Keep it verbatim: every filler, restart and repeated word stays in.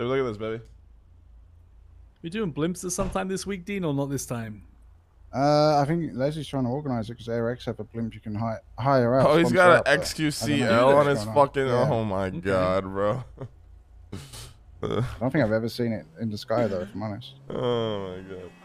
Hey, look at this, baby. We doing blimps at some time this week, Dean, or not this time? Uh, I think Leslie's trying to organise it because AirX have a blimp you can hi hire out. Oh, he's got out, an X Q C know L on what's his going fucking. Yeah. Oh my Okay. god, bro. I don't think I've ever seen it in the sky though, if I'm honest. Oh my god.